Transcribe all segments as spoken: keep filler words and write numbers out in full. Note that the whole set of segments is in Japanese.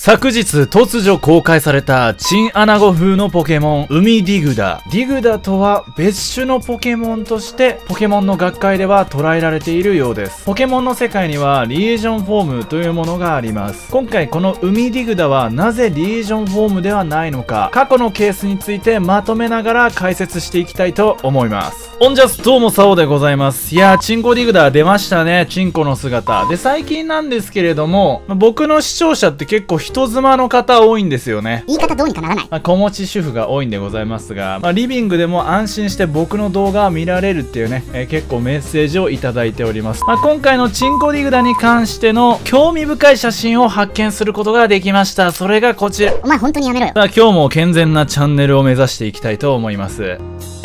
昨日突如公開されたチンアナゴ風のポケモン海ディグダ。ディグダとは別種のポケモンとしてポケモンの学会では捉えられているようです。ポケモンの世界にはリージョンフォームというものがあります。今回この海ディグダはなぜリージョンフォームではないのか、過去のケースについてまとめながら解説していきたいと思います。オンジャスどうもサオでございます。いやーチンコディグダ出ましたね。チンコの姿で、最近なんですけれども、僕の視聴者って結構人妻の方多いんですよね。 言い方どうにかならない。 まあ、子持ち主婦が多いんでございますが、まあ、リビングでも安心して僕の動画を見られるっていうね、えー、結構メッセージをいただいております。まあ、今回のチンコディグダに関しての興味深い写真を発見することができました。それがこちら。 お前本当にやめろよ。 さあ今日も健全なチャンネルを目指していきたいと思います。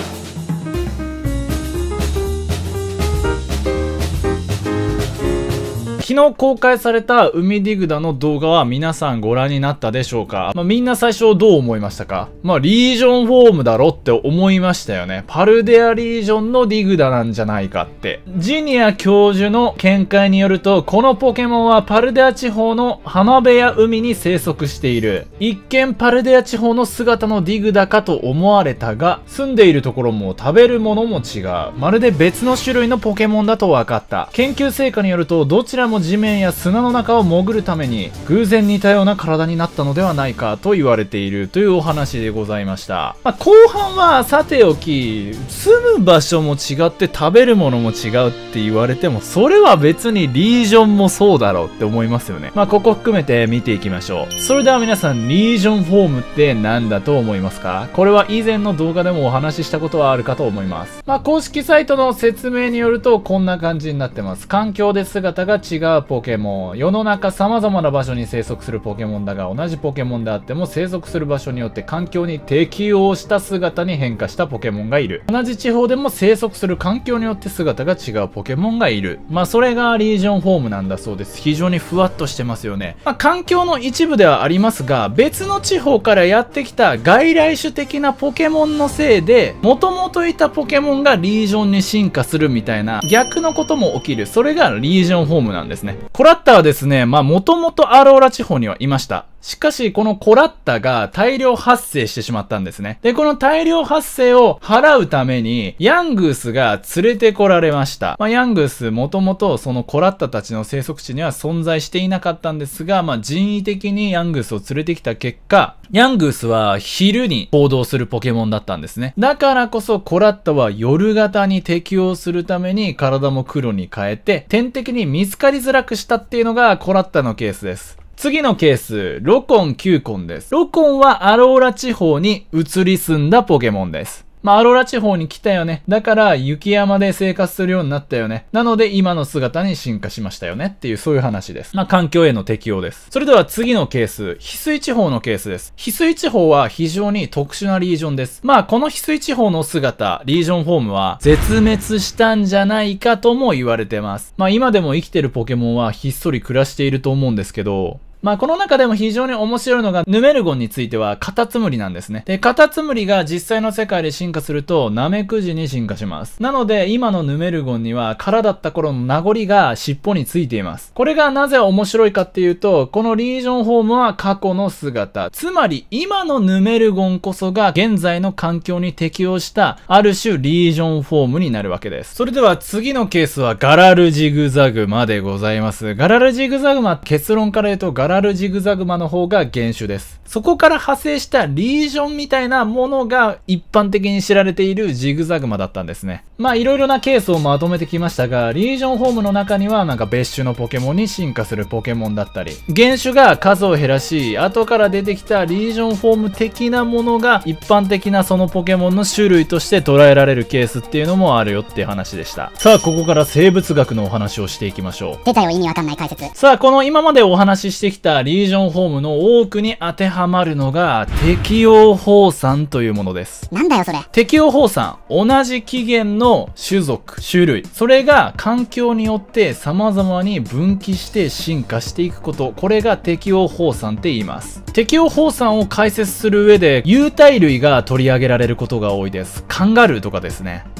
昨日公開された海ディグダの動画は皆さんご覧になったでしょうか？まあ、みんな最初どう思いましたか？まあ、リージョンフォームだろって思いましたよね。パルデアリージョンのディグダなんじゃないかって。ジニア教授の見解によると、このポケモンはパルデア地方の浜辺や海に生息している。一見パルデア地方の姿のディグダかと思われたが、住んでいるところも食べるものも違う。まるで別の種類のポケモンだと分かった。研究成果によると、どちらも地面や砂の中を潜るために偶然似たような体になったのではないかと言われているというお話でございました。まあ、後半はさておき、住む場所も違って食べるものも違うって言われても、それは別にリージョンもそうだろうって思いますよね。まあここ含めて見ていきましょう。それでは皆さん、リージョンフォームって何だと思いますか？これは以前の動画でもお話ししたことはあるかと思います。まあ公式サイトの説明によるとこんな感じになってます。環境で姿が違うポケモンポケモン。世の中様々な場所に生息するポケモンだが、同じポケモンであっても生息する場所によって環境に適応した姿に変化したポケモンがいる。同じ地方でも生息する環境によって姿が違うポケモンがいる。まあそれがリージョンフォームなんだそうです。非常にふわっとしてますよね。まあ環境の一部ではありますが、別の地方からやってきた外来種的なポケモンのせいで、元々いたポケモンがリージョンに進化するみたいな逆のことも起きる。それがリージョンフォームなんですね。コラッタはですね、まあもともとアローラ地方にはいました。しかし、このコラッタが大量発生してしまったんですね。で、この大量発生を払うために、ヤングースが連れてこられました。まあ、ヤングース、もともとそのコラッタたちの生息地には存在していなかったんですが、まあ、人為的にヤングースを連れてきた結果、ヤングースは昼に行動するポケモンだったんですね。だからこそ、コラッタは夜型に適応するために体も黒に変えて、天敵に見つかりづらくしたっていうのがコラッタのケースです。次のケース、ロコン、キューコンです。ロコンはアローラ地方に移り住んだポケモンです。まあ、アローラ地方に来たよね。だから、雪山で生活するようになったよね。なので、今の姿に進化しましたよねっていう、そういう話です。まあ、環境への適応です。それでは次のケース、翡翠地方のケースです。翡翠地方は非常に特殊なリージョンです。まあ、この翡翠地方の姿、リージョンフォームは、絶滅したんじゃないかとも言われてます。まあ、今でも生きてるポケモンはひっそり暮らしていると思うんですけど、まあこの中でも非常に面白いのがヌメルゴンについてはカタツムリなんですね。で、カタツムリが実際の世界で進化するとナメクジに進化します。なので今のヌメルゴンには殻だった頃の名残が尻尾についています。これがなぜ面白いかっていうと、このリージョンフォームは過去の姿。つまり今のヌメルゴンこそが現在の環境に適応したある種リージョンフォームになるわけです。それでは次のケースはガラルジグザグマでございます。ガラルジグザグマ、結論から言うとガラガラルジグザグマの方が原種です。そこから派生したリージョンみたいなものが一般的に知られているジグザグマだったんですね。まあいろいろなケースをまとめてきましたが、リージョンフォームの中にはなんか別種のポケモンに進化するポケモンだったり、原種が数を減らし、後から出てきたリージョンフォーム的なものが一般的なそのポケモンの種類として捉えられるケースっていうのもあるよっていう話でした。さあここから生物学のお話をしていきましょう。 出たよ、意味わかんない解説。 さあこの今までお話ししてきたリージョンフォームの多くに当てはまるのが適応放散というものです。 なんだよそれ。 適応放散、同じ起源の種族、種類、それが環境によって様々に分岐して進化していくこと、これが適応放散って言います。適応放散を解説する上で有袋類が取り上げられることが多いです。カンガルーとかですね。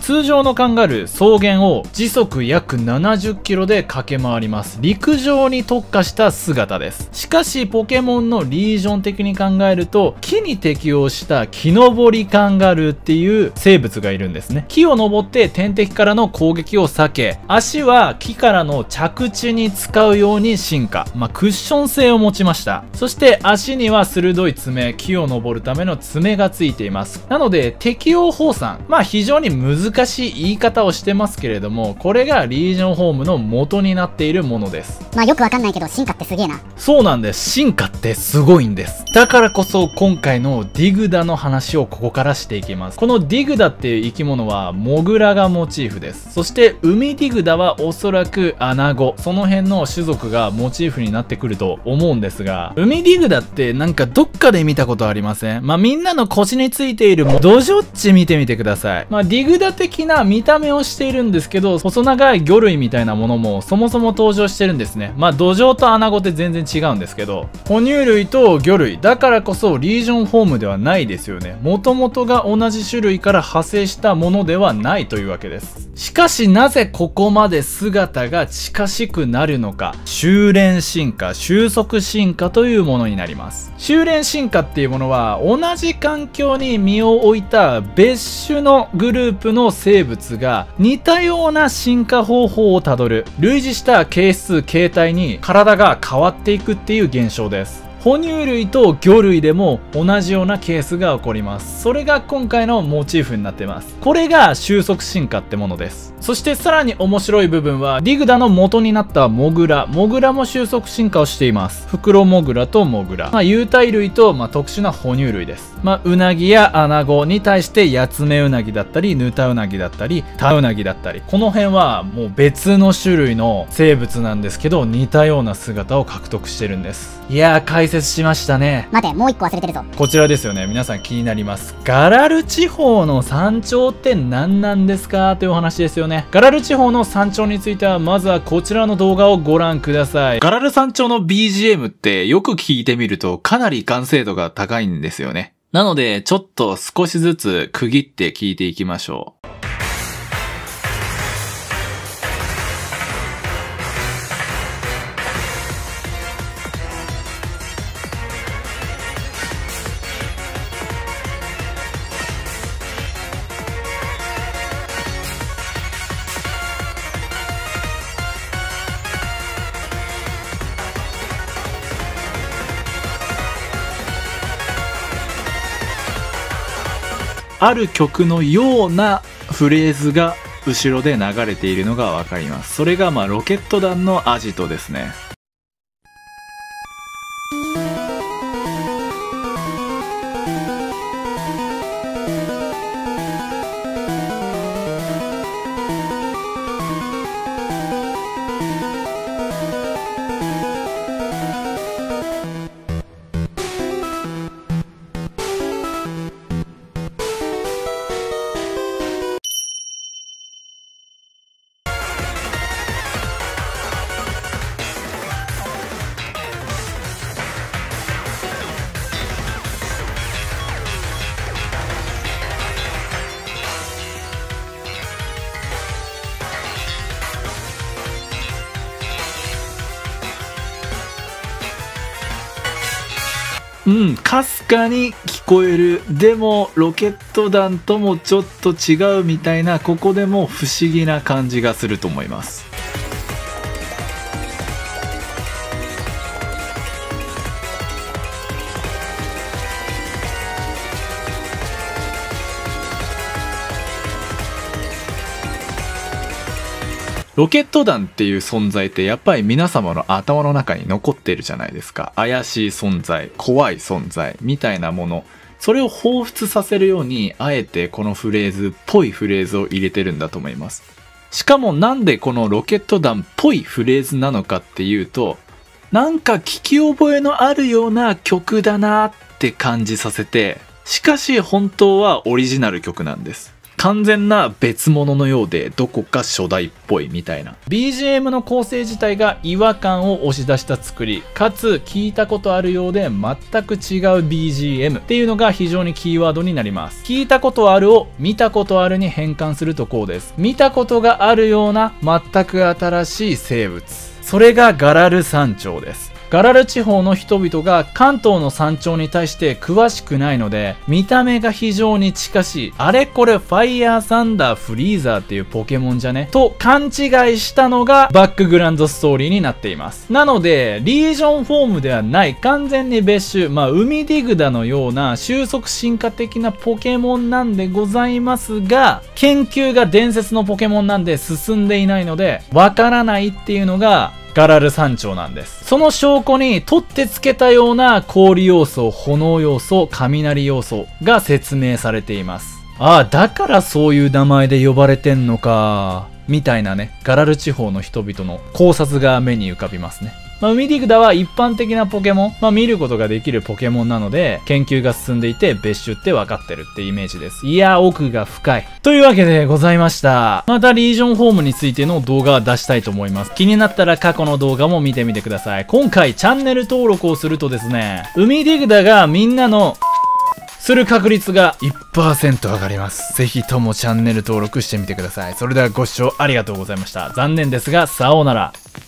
通常のカンガルー、草原を時速約ななじゅっキロで駆け回ります。陸上に特化した姿です。しかし、ポケモンのリージョン的に考えると、木に適応した木登りカンガルーっていう生物がいるんですね。木を登って天敵からの攻撃を避け、足は木からの着地に使うように進化。まあ、クッション性を持ちました。そして足には鋭い爪、木を登るための爪がついています。なので、適応放散。まあ、非常に難しい言い方をしてますけれども、これがリージョンホームの元になっているものです。 まあよくわかんないけど進化ってすげえな。 そうなんです。進化ってすごいんです。だからこそ今回のディグダの話をここからしていきます。このディグダっていう生き物はモグラがモチーフです。そして海ディグダはおそらくアナゴ。その辺の種族がモチーフになってくると思うんですが、海ディグダってなんかどっかで見たことありません？まあみんなの腰についているドジョッチ見てみてください。まあディグダ的な見た目をしているんですけど、細長い魚類みたいなものもそもそも登場してるんですね。まあドジョウとアナゴって全然違うんですけど、哺乳類と魚類だからこそリージョンホームではないですよね。もともとが同じ種類から派生したものではないというわけです。しかしなぜここまで姿が近しくなるのか。修練進化、収束進化というものになります。修練進化っていうものは同じ環境に身を置いた別種のグループの生物が似たような進化方法をたどる、類似した形質形態に体が変わっていくっていう現象です。哺乳類と魚類でも同じようなケースが起こります。それが今回のモチーフになっています。これが収束進化ってものです。そしてさらに面白い部分は、ディグダの元になったモグラ。モグラも収束進化をしています。フクロモグラとモグラ。まあ、有袋類と、まあ、特殊な哺乳類です。まあ、ウナギやアナゴに対してヤツメウナギだったり、ヌタウナギだったり、タウナギだったり。この辺はもう別の種類の生物なんですけど、似たような姿を獲得してるんです。いやー、解説しましたね。 待て、もう一個忘れてるぞ。 こちらですよね。皆さん気になります。ガラル地方の山頂って何なんですかというお話ですよね。ガラル地方の山頂については、まずはこちらの動画をご覧ください。ガラル山頂の ビージーエム ってよく聞いてみるとかなり完成度が高いんですよね。なので、ちょっと少しずつ区切って聞いていきましょう。ある曲のようなフレーズが後ろで流れているのがわかります。それがまあロケット団のアジトですね。うん、かすかに聞こえる。でも、ロケット弾ともちょっと違うみたいな、ここでも不思議な感じがすると思います。ロケット弾っていう存在ってやっぱり皆様の頭の中に残ってるじゃないですか。怪しい存在、怖い存在みたいなもの。それを彷彿させるように、あえてこのフレーズっぽいフレーズを入れてるんだと思います。しかもなんでこのロケット弾っぽいフレーズなのかっていうと、なんか聞き覚えのあるような曲だなって感じさせて、しかし本当はオリジナル曲なんです。 完全な別物のようでどこか初代っぽいみたいな。ビージーエム の構成自体が違和感を押し出した作り、かつ聞いたことあるようで全く違う ビージーエム っていうのが非常にキーワードになります。聞いたことあるを見たことあるに変換するとこうです。見たことがあるような全く新しい生物。それがガラル山頂です。ガラル地方の人々が関東の山頂に対して詳しくないので、見た目が非常に近しい、あれこれファイヤーサンダーフリーザーっていうポケモンじゃねと勘違いしたのがバックグラウンドストーリーになっています。なので、リージョンフォームではない完全に別種、まあ海ディグダのような収束進化的なポケモンなんでございますが、研究が伝説のポケモンなんで進んでいないので、わからないっていうのがガラル山頂なんです。その証拠に取ってつけたような氷要素、炎要素、雷要素が説明されています。ああ、だからそういう名前で呼ばれてんのか。みたいなね、ガラル地方の人々の考察が目に浮かびますね。まあ、海ディグダは一般的なポケモン、まあ、見ることができるポケモンなので、研究が進んでいて別種って分かってるってイメージです。いや、奥が深い。というわけでございました。またリージョンフォームについての動画は出したいと思います。気になったら過去の動画も見てみてください。今回チャンネル登録をするとですね、海ディグダがみんなのする確率が いちパーセント 上がります。ぜひともチャンネル登録してみてください。それではご視聴ありがとうございました。残念ですが、さようなら。